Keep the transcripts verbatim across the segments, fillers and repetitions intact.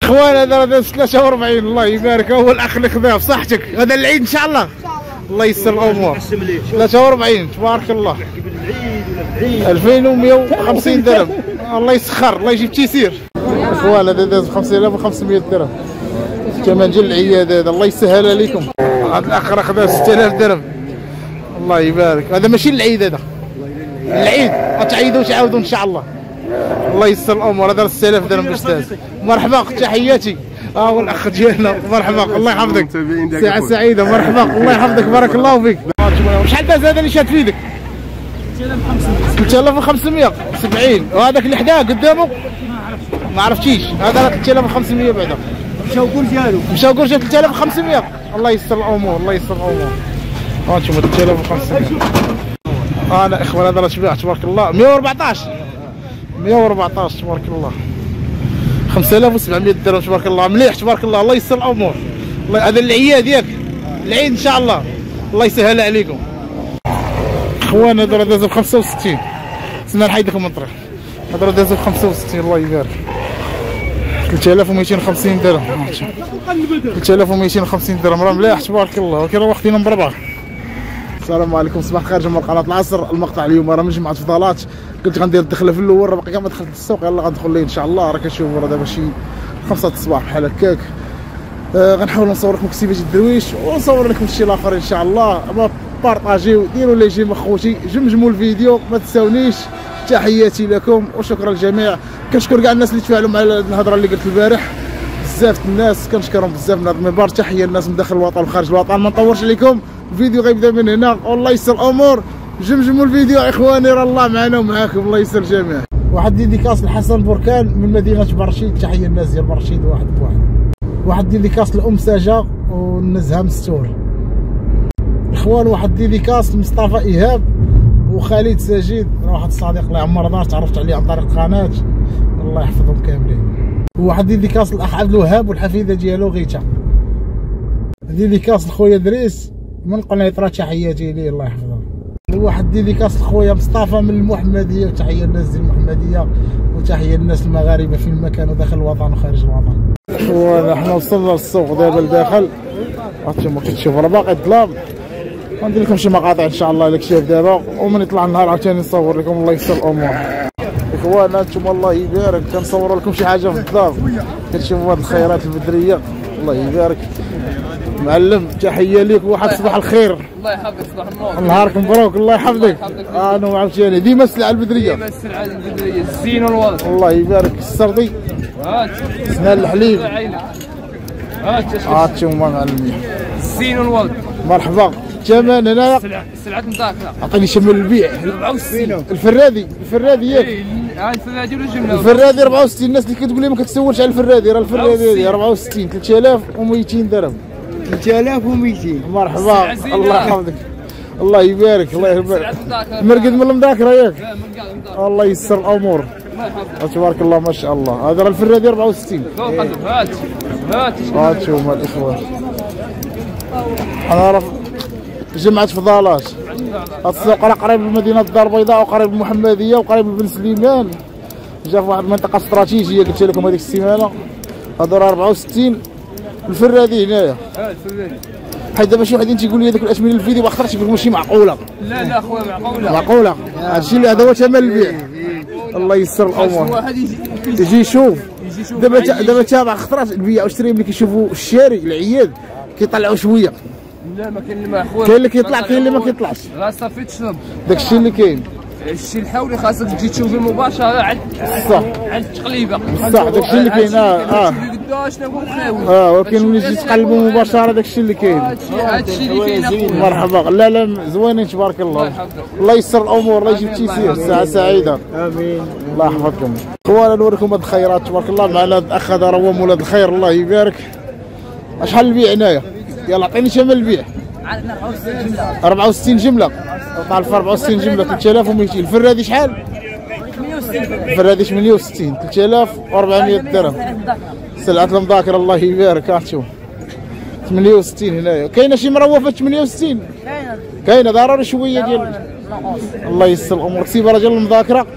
اخوان هذا راه ثلاثة وأربعين الله يبارك. هو الاخ اللي خذاه بصحتك. هذا العيد ان شاء الله. الله ييسر الامور. ثلاثة وأربعين تبارك الله. ألفين ومئة وخمسين درهم. الله يسخر الله يجيب تيسير. اخوان هذا داز ب خمسين ألف وخمسمئة درهم. ثمن جل العياد هذا الله يسهل عليكم. هذا الاخ راه خذاه ستة آلاف درهم. الله يبارك. هذا ماشي العيد هذا. العيد غتعيدوا تعاودوا ان شاء الله. الله ييسر الامور. هذا ستة آلاف درهم باستاذ. مرحبا تحياتي. ها هو الاخ ديالنا مرحبا الله يحفظك. ساعة سعيدة مرحبا الله يحفظك بارك الله فيك. شحال داز هذا اللي شاد في يدك؟ ثلاثة آلاف وخمسمئة سبعين. وهذاك اللي حداه قدامه؟ ما عرفتيش. هذا راه ثلاثة آلاف وخمسمئة بعدا. مشاو كل ديالو. مشاو كل ثلاثة آلاف وخمسمئة. الله ييسر الامور الله ييسر الامور. ها انتم ثلاثة آلاف وخمسمئة. انا اخوان هذا راه شبيع تبارك الله. مئة وأربعطاش مئة وأربعطاش تبارك الله. خمسة آلاف وسبعمئة درهم تبارك الله. مليح تبارك الله الله ييسر الامور. هذا العياد ياك العيد ان شاء الله. الله يسهل عليكم. اخوان هذا راه دازو ب خمسة وستين. سمع نحيد لكم من الطريق. هذا راه دازو ب خمسة وستين الله يبارك. ثلاثة آلاف ومئتين وخمسين درهم. ثلاثة آلاف ومئتين وخمسين درهم راه مليح تبارك الله. ولكن راه وقتنا مربع. السلام عليكم صباح الخير جمهور قناه العصر. المقطع اليوم راه من جمعه فضالات. كنت غندير الدخله في الاول راه باقي ما دخلت السوق. يلاه غندخل ليه ان شاء الله. راه كتشوفوا راه دابا شي خمسة الصباح بحال هكاك. آه غنحاول نصور لكم كتيبات الدرويش ونصور لكم الشيء الاخر ان شاء الله. ما بارطاجيو ديروا لي جيم اخوتي جمجموا الفيديو ما تنساونيش. تحياتي لكم وشكرا للجميع. كنشكر كاع الناس اللي تفاعلوا مع الهضره اللي قلت البارح. بزاف الناس كنشكرهم بزاف من هذا المنبر. تحيه للناس من داخل الوطن وخارج الوطن. ما نطولش عليكم الفيديو غيبدا من هنا. والله ييسر الامور. جمجموا الفيديو اخواني راه الله معنا ومعاكم. الله ييسر الجميع. واحد ديديكاس لحسن بركان من مدينه برشيد. تحيه للناس ديال برشيد واحد بواحد. واحد ديديكاس لام ساجه والنزهه مستور. اخوان واحد ديديكاس لمصطفى ايهاب وخالد ساجد. راه واحد الصديق اللي عمر دار تعرفت عليه عن طريق القناه. الله يحفظهم كاملين. وواحد ديديكاس للاخ عبد الوهاب والحفيده ديالو غيتا. ديديكاس لخويا دريس من قنيطره. تحياتي ليه الله يحفظه. واحد ديديكاس لخويا مصطفى من المحمديه. وتحيه للناس ديال المحمديه وتحيه للناس المغاربه في المكان وداخل الوطن وخارج الوطن. اخوان حنا وصلنا للسوق دابا لداخل. هانتوما كتشوفوا راه باقي الظلام. غندير لكم شي مقاطع ان شاء الله لك شاف دابا ومن يطلع النهار عاوتاني نصور لكم. الله ييسر الامور. اخوان هانتوما الله يبارك كنصوروا لكم شي حاجه في الدار. كتشوفوا هاد الخيرات البدريه الله يبارك. معلم تحيه ليك واحد صباح الخير. الله يحفظك صباح النور. نهارك مبروك الله يحفظك. انا عاوتاني ديما السلعه البدريه. ديما السلعه البدريه الزين والوضع. الله يبارك. السردي هات سنان الحليب هات هاتشوما معلمين الزين والوضع. مرحبا. الثمن هنايا سلعه مذاكره. عطيني شمل البيع. أربعة وستين. الفرادي الفرادي ياك. ها الفرادي ولا الجمله؟ الفرادي أربعة وستين. الناس اللي كتقول لي ما كتسولش على الفرادي راه الفرادي هذه أربعة وستين. ثلاثة آلاف ومئتين درهم. ثلاثة آلاف ومئتين. مرحبا الله يحفظك. الله يبارك الله يبارك. مرقد من المذاكره ياك. الله ييسر الامور. تبارك الله ما شاء الله. هذا راه الفرادي أربعة وستين. هات هات هات شوفوا الاخوان. انا راه جمعة فضالات. هاد السوق راه قريب لمدينة الدار البيضاء وقريب للمحمدية وقريب لبن سليمان. جا في واحد المنطقة استراتيجية قلت لكم هذيك السيمانة. هادو راه أربعة وستين. الفرادي هنايا. اه الفرادي. حيت دابا شي وحدين تيقول لي هذوك الاثمنه الفيديو ما خطرش تيقول ماشي معقولة. لا لا خويا معقولة. معقولة. هادشي اللي هذا هو ثمن البيع. الله ييسر الأمور. واحد يجي يشوف. دابا دابا تابع خطرات البيع واشتري ملي كيشوفوا الشاري العياد كيطلعوا شوية. لا ما كاين اللي ما خويا. كاين اللي كيطلع كاين اللي ما كيطلعش. راه صافي تشرب. داكشي اللي كاين. الشيء الحولي خاصك تجي تشوفي مباشره على صح على التقليبه. صح داكشي اللي كاين. اه اه اه ولكن ملي تجي تقلبوا مباشره داكشي اللي كاين. هادشي اللي كاين اخويا. مرحبا. لا لا زوينين تبارك الله. الله ييسر الامور. الله يجيب التيسير. ساعه سعيده. امين. الله يحفظكم. خويا نوريكم هاد الخيرات تبارك الله مع هذا الاخ هذا راه هو مولاد الخير. الله يبارك. شحال البيع هنايا؟ يلا عطيني شمال البيع. أربعة وستين جمله. طالب في أربعة وستين جمله ثلاثة آلاف ومئتين. الفرادي شحال؟ ثمانية وستين. الفرادي ثمانية وستين. ثلاثة آلاف وأربعمئة درهم. سلعه المذاكره الله يبارك. ها شوف ثمانية وستين هنايا. كاينه شي مروفه ثمانية وستين؟ كاينه كاينه ضروري شويه ديال الله ييسر الامور. كتيبه رجل المذاكره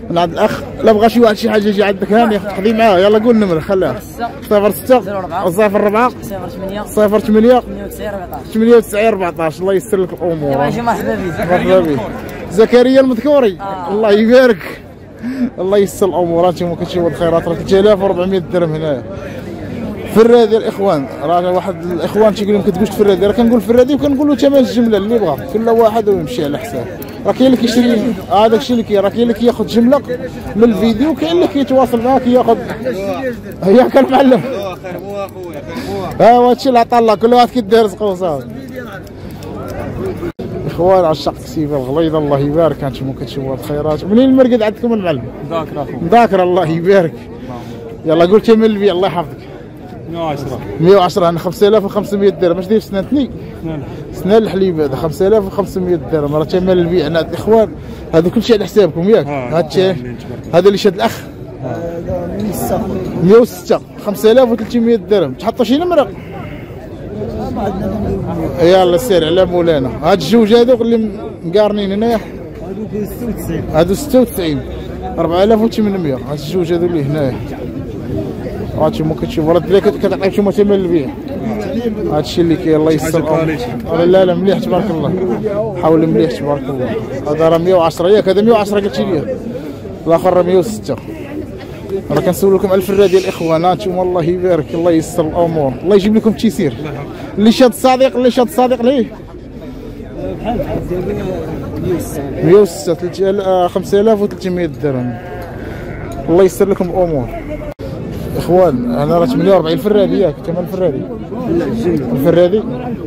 من عند الاخ. لا بغى شي واحد شي حاجه يجي عندك هاني تقضي معاه. يلا قول النمره خليها. صفر ستة صفر أربعة صفر ثمانية ثمانية وتسعين أربعطاش. الله يسر لك الامور. مرحبا بك. مرحبا بك. زكريا المذكوري. آه. الله يبارك. الله يسر الامور. هانتوما كتشوفوا الخيرات راه ثلاثة آلاف وأربعمية درهم هنايا. فرادي الاخوان راه واحد الاخوان تيقول لهم كتقولش فرادي، راه كنقول فرادي وكنقولوا ثمن الجمله اللي بغا كل واحد ويمشي على حساب. راه كاين اللي كيشري هذاك الشيء اللي كاين، راه كاين اللي كياخذ جمله من الفيديو وكاين اللي كيتواصل معاك ياخذ. ياك المعلم. ها هو هادشي اللي عطا الله، كل واحد كيدير رزقه وصافي. اخوان عشاق الكسيفه الغليظه الله يبارك. هانتوما كتشوفوا الخيرات. منين المرقد عندكم المعلم؟ مذاكره اخويا. مذاكره الله يبارك. يلا قول ثمن البيع الله يحفظك. مية وعشرة. مية وعشرة. انا خمسة آلاف وخمسمية درهم. اش داير سنانتني؟ سنان الحليب هذا خمسة آلاف وخمسمية درهم. راه ثمن البيع عند الاخوان. هذا كلشي على حسابكم ياك؟ هادشي هذا اللي شاد الاخ. مية وستة. خمسة آلاف وثلاثمية درهم. تحطوا شي نمره؟ يلا سير على مولانا. هاد الجوج هذوك اللي مقارنين هنايا هادو ستة وتسعين أربعة آلاف وثمانمية. هاد الجوج هذو اللي هنايا هانتوما كتشوفوا راه الدراري كتعطيكم ثمن البيع. هادشي اللي كاين الله يسر. لا لا مليح تبارك الله. حاول مليح تبارك الله. هذا راه مية وعشرة ياك؟ هذا مية وعشرة قلتي لي. الاخر راه مية وستة. راه كنسولكم على الفرة ديال الاخوان. هانتوما الله يبارك الله يسر الامور. الله يجيب لكم التيسير. اللي شاد صديق اللي شاد صديق ليه مية وستة. خمسة آلاف وثلاثمية درهم. الله يسر لكم الامور. اخوان انا راه ثمانية وأربعين الفرادي ياك؟ ثمن الفرادي؟ لا الجمله الفرادي.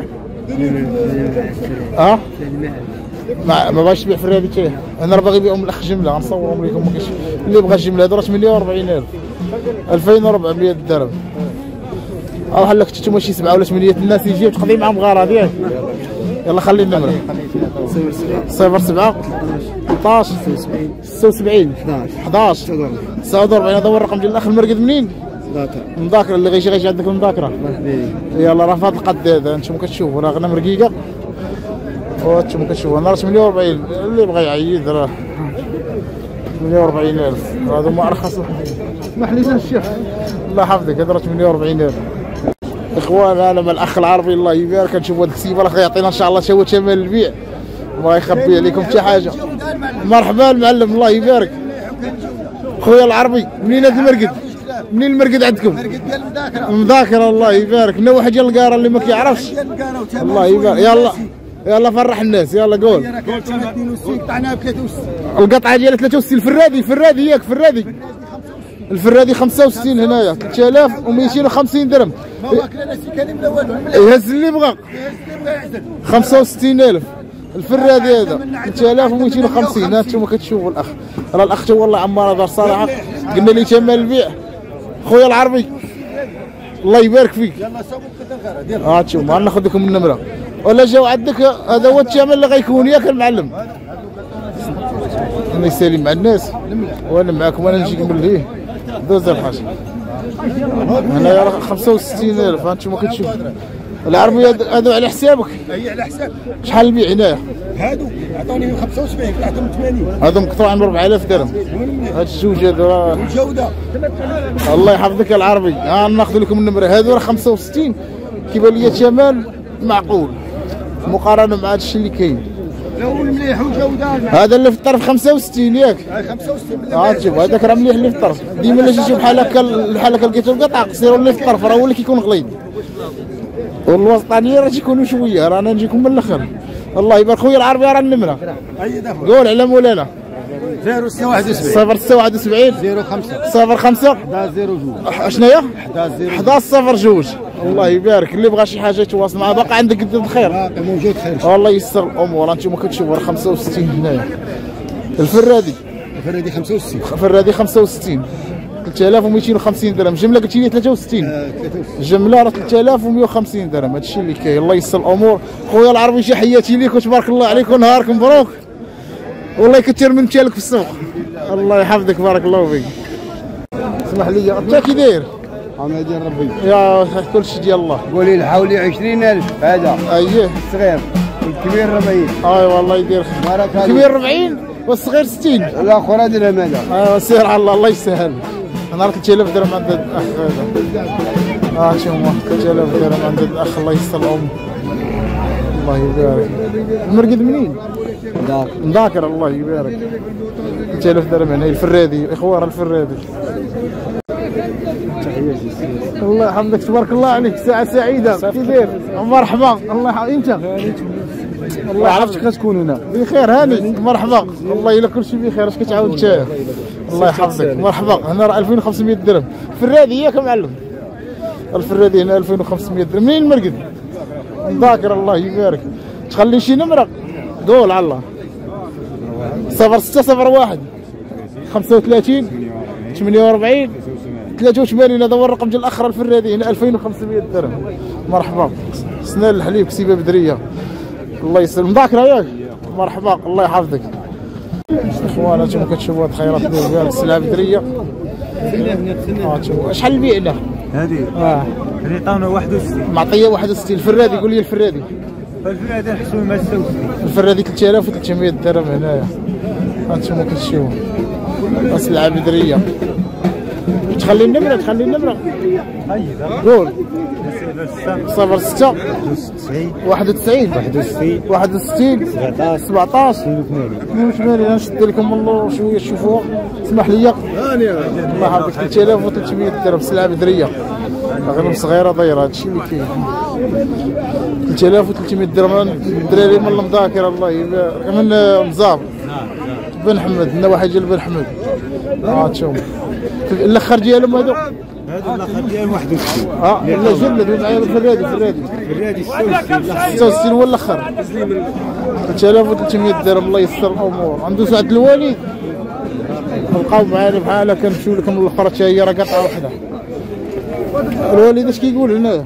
اه ما ما بغاش تبيع فرادي تاعي. انا راه باغي نبيعهم الاخ جمله غنصورهم لكم. ما كاينش اللي بغى الجمله. هذا راه ثمانية وأربعين ألف. ألفين وأربعمية درهم. روح لك نتوما شي سبعه ولا ثمانيه الناس يجيو تقضي معاهم غرض ياك؟ يلا خلي النمره. صفر سبعة ثلاطاش ستة وسبعين حداش تسعة وأربعين. هذا هو الرقم ديال الاخ المرقد. منين؟ مذاكره. مذاكره اللي غيجي غيجي عندك المذاكره. يلا راه في هذا القد هذا انتم كتشوفوا راه غنم رقيقه. وانتم كتشوفوا انا راه ثمانية وأربعين. اللي بغى يعيد راه ثمانية وأربعين ألف. هذا ما ارخص. اسمح لي الشيخ الله يحفظك. هذا راه ثمانية وأربعين ألف. اخوان انا مع الاخ العربي الله يبارك. نشوفوا هذا الكسيبه راه غيعطينا ان شاء الله شويه ثمن البيع. ما يخبي عليكم حتى حاجه. مرحبا المعلم الله يبارك. خويا العربي منين هذا المرقد؟ منين المرقد عندكم؟ المرقد ديال المذاكره. المذاكره الله يبارك. من واحد ديال القاره اللي ما كيعرفش. الله يبارك. يلا يلا فرح الناس. يلا قول. اثنين وستين قطعناها ب ثلاثة وستين. القطعه ديال ثلاثة وستين. الفرادي الفرادي ياك؟ فرادي الفرادي خمسة وستين هنايا ثلاثة آلاف ومئتين وخمسين درهم. ما واكلنا سي كريم لا والو. يهز اللي بغا. خمسة وستين ألف الفرادي هذا ثلاثة آلاف ومئتين وخمسين. هانتوما كتشوفوا الاخ راه الاخ تا والله عمار دار صراحه. قلنا لي ثمن البيع. خويا العربي الله يبارك فيك. يلا صوب كذا غير. ها شوف ناخذ لكم النمره ولا جاو عندك. هذا هو الثمن اللي غيكون ياك المعلم. الله يسالم مع الناس وانا معاكم. وانا نجيك من ليه دوز الحاج. هنايا راه خمسة وستين ألف. هانتوما كتشوفوا العربي هذو على حسابك. اي على حساب. شحال البيع هنايا؟ هادو عطوني خمسة وسبعين قطعتهم ثمانين. هادو مقطوعين ب أربعة آلاف درهم. هاد الجوج هادو راه الجوده. الله يحفظك يا العربي. ها ناخذ لكم النمره. هادو راه خمسة وستين كيبان لي ثمن معقول مقارنه مع هاد الشيء اللي كاين. لون مليح وجوده. هذا اللي في الطرف خمسة وستين ياك؟ خمسة وستين. ها شوف هذاك راه مليح اللي في الطرف. ديما اللي تشوف بحال هكا بحال هكا لقيتو القطع قصير اللي في الطرف راه هو اللي كيكون غليظ. والوسطانيه راه تيكونوا شويه. راه انا نجيكم من الاخر. الله يبارك. خويا العربي راه النمره. قول على مولانا. صفر ستة واحد وسبعين صفر ستة واحد وسبعين صفر خمسة صفر خمسة أحد صفر جوج. شنو هي؟ أحد صفر جوج. الله يبارك. اللي بغى شي حاجه يتواصل معاه. باقي عندك قد الخير؟ باقي موجود خير. الله يسر الامور. انتم كتشوفوا راه خمسة وستين هنايا. الفرادي الفرادي خمسة وستين. الفرادي خمسة وستين ثلاثة آلاف ومئتين وخمسين درهم. جمله قلتي لي ثلاثة وستين. جمله راه ثلاثة آلاف ومئة وخمسين درهم. هذا الشيء اللي كاين. الله يسر الامور. خويا العربي شي حياتي ليك وتبارك الله عليك ونهارك مبروك. والله يكثر من مشالك في السوق. الله يحفظك بارك الله فيك. اسمح لي انت كي داير؟ انا ديال ربي. يا كلشي ديال الله. قولي لحولي عشرين ألف هذا. اييه الصغير والكبير أربعين. اي والله يدير خير. الكبير أربعين والصغير ستين. لا خويا درهم هذا. ايوا سير على الله الله يسهل. انا راه ثلاثة آلاف درهم عند الاخ هذا. ها شوف ثلاثة آلاف درهم عند الاخ الله يستر الام. الله يبارك. المرقد منين؟ مذاكر. مذاكر الله يبارك. ثلاثة آلاف درهم هنا الفرادي اخوان الفرادي. الله يحفظك تبارك الله عليك ساعة سعيدة كي داير؟ مرحبا الله يحفظك انت؟ والله عرفتك غتكون هنا بخير هاني مرحبا الله يلا كلشي بخير اش كتعاود نتايا الله يحفظك مرحبا هنا راه ألفين وخمسمية درهم الفرادي ياك معلم الفرادي هنا ألفين وخمسمية درهم منين المرقد؟ مذاكر الله يبارك تخلي شي نمرة قول على الله صفر ستة صفر واحد خمسة وثلاثين ثمانية وأربعين ثلاثة وثمانين هذا هو الرقم ديال الاخر الفرادي هنا ألفين وخمسمية درهم مرحبا سنان الحليب كسيبه بدريه الله يسلم مذاكره ياك مرحبا الله يحفظك اخوانا انتم كتشوفوا هاد الخيرات ديال السلعه بدريه ها تشوفوا شحال البيع هذه اه هذه عطاونا واحد وستين معطيه واحد وستين الفرادي قول لي الفرادي الفرادي نحسبوا ما ستة وستين الفرادي ثلاثة آلاف وثلاثمية درهم هنايا هانتوما كتشوفوا السلعه بدريه تخلي النمره تخلي النمره قول صفر ستة واحد وتسعين واحد وستين سبعطاش اثنين وثمانين نشد لكم الله شويه تشوفوها اسمح لي الله يحفظك ثلاثة آلاف وثلاثمية درهم سلعه بدريه غير صغيره دايره هادشي اللي كاين ثلاثة آلاف وثلاثمية درهم الدراري من المذاكره الله يبارك من مزاب بن حمد النواحي ديال بن حمد ها تشوف الاخر ديالهم هادو هذا الاخر ديالهم واحد وستين اه لا جلد معايا الفرادي الفرادي الفرادي ستة ستة وستين هو الاخر ثلاثة آلاف وثلاثمية درهم الله يسر الامور عنده سعد الوالد نلقاو معانا بحال هكا كنمشيو لكم الاخرى حتى هي راه قطعه وحده الوالد اش كيقول هنايا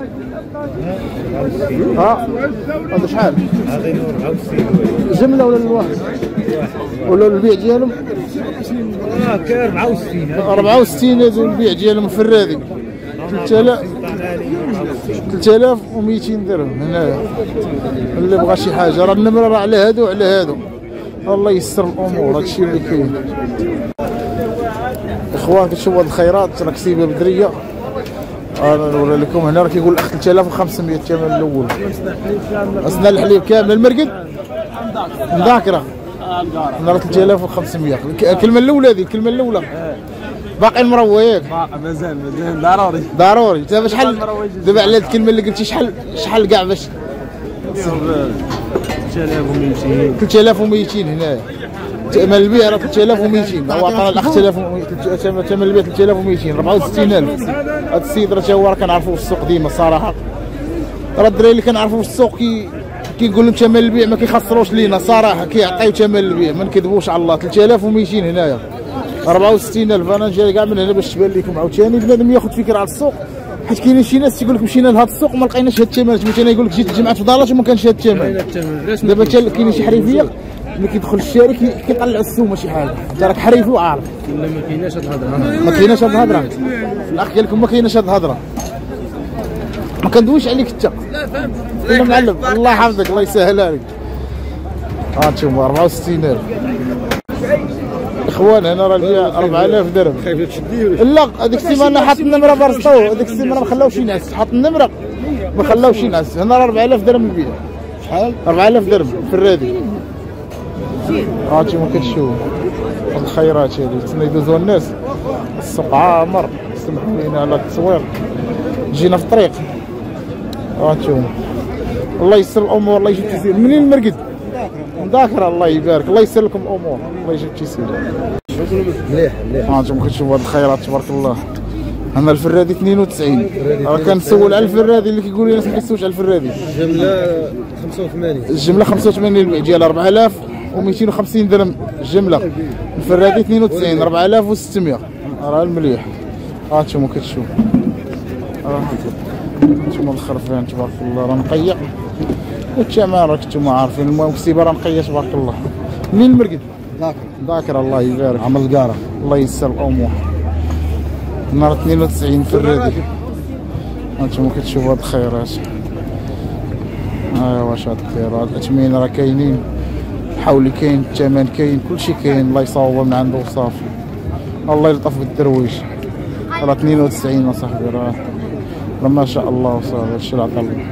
ها هذا شحال هذا أربعة وستين جمله ولا الواحد ولا البيع ديالهم اه كان أربعة وستين أربعة وستين هذو البيع ديالهم الفرادي ثلاثة آلاف ثلاثة آلاف ومئتين درهم هنايا اللي بغى شي حاجه راه النمره راه على هادو وعلى هادو الله يسر الامور هادشي اللي كاين اخوان كتشوفوا هاد الخيرات راه كسيبه بدريه انا نوري لكم هنا راه كيقول الاخ ثلاثة آلاف وخمسمية الثمن الاول اسنان الحليب كامل المرقد مذاكره هنا راه ثلاثة آلاف وخمسمية الكلمه الاولى هذه الكلمه الاولى باقي المروه ياك باقي مازال مازال ضروري ضروري دابا شحال دابا على هاد الكلمه اللي قلتي شحال شحال كاع باش ثلاثة آلاف ومئتين ثلاثة آلاف ومئتين هنايا ثمن البيع راه ثلاثة آلاف ومئتين هو عطانا الاخ ثلاثة آلاف ثمن البيع ثلاثة آلاف ومئتين أربعة وستين ألف هذا السيد راه تا هو راه كنعرفوه في السوق ديما الصراحه راه الدراري اللي كنعرفوه في السوق كي كيقول لهم ثمن البيع ما كيخسروش لينا صراحه كيعطيو ثمن البيع ما نكذبوش على الله ثلاثة آلاف ومئتين هنايا أربعة وستين ألف انا جاي كاع من هنا باش تبان لكم عاوتاني بنادم ياخذ فكره على السوق حيت كاينين شي ناس تيقول لك مشينا لهذا السوق ما لقيناش هاد الثمن مثلا يقول لك جيت الجمعه في دارات وما كانش هاد الثمن دابا حتى كاينين شي حريفيه ملي كيدخل الشاري كيطلع السومه شي حاجه انت راك حريفي وعارف ولا ما كايناش هاد الهضره ما كايناش هاد الهضره الاخ قال لكم ما كايناش هاد الهضره ما كندويش عليك انت لا فهمت ولا معلم الله يحفظك الله يسهلها لك ها انتم أربعة وستين ألف اخوان هنا راه البيع أربعة آلاف درهم خايف تشديه لا هذيك السيمانه حط النمره برسطو هذيك السيمانه ما خلاوش ينعس حط النمره ما خلاوش ينعس هنا راه أربعة آلاف درهم البيع شحال أربعة آلاف درهم في الرادي ها انتم كتشوفوا هاد الخيرات هادي تما يدوزوها الناس السوق عامر سمحوا لينا على التصوير جينا في الطريق ها انتم الله يسر الامور الله يجيب التيسير منين المرقد مذاكره الله يبارك الله يسر لكم الامور الله يجيب التيسير مليح مليح ها انتم كتشوفوا هاد الخيرات تبارك الله هنا الفرادي اثنين وتسعين راه كنسول على الفرادي اللي كيقول لي الناس ما كيسولش على الفرادي الجمله خمسة وثمانين الجمله خمسة وثمانين البيع ديال أربعة آلاف ومئتين وخمسين درهم الجمله الفرادي اثنين وتسعين أربعة آلاف وستمية راه المليح ها انتم كتشوفوا ها انتم الخرفان تبارك الله راه نقيع والثمن راك انتم عارفين المهم كسيبه راه نقيع تبارك الله منين المرقد ذاكر ذاكر الله يبارك عمل القاره الله يسر الامور نهار اثنين وتسعين في الرادي هانتوما كتشوفوا هاد الخيرات ها واش هاد الخيرات الاثمين راه كاينين حولي كاين، الثمن كاين، كلشي كاين. الله يصاوبها من عنده وصافي. الله يلطف بالدرويش. راه اثنين وتسعين اصاحبي، راه ما شاء الله صافي. هادشي اللي عطا الله.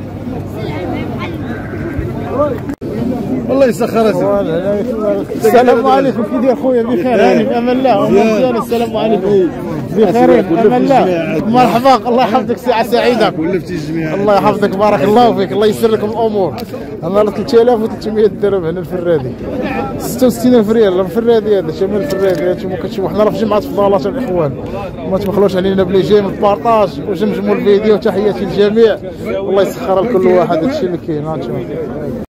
الله يسخر السلام عليكم، كي داير خويا؟ بخير، هاني في امان الله. مزيان، السلام عليكم. بخير في امان الله. مرحبا، الله يحفظك، ساعه سعيده. ولفتي الجميع. الله يحفظك، بارك الله فيك، الله يسر لكم الامور. انا ثلاثة آلاف وثلاثمية درهم هنا الفرادي. ستة وستين ألف ريال الفرادي، هذا شمال الفرادي. هانتوما كتشوفوا حنا راه في جمعة فضالات الاخوان، ما تبخلوش علينا بلي جيم البارطاج وجمجموا الفيديو. تحياتي للجميع، الله يسخر لكل واحد. هادشي اللي كاين.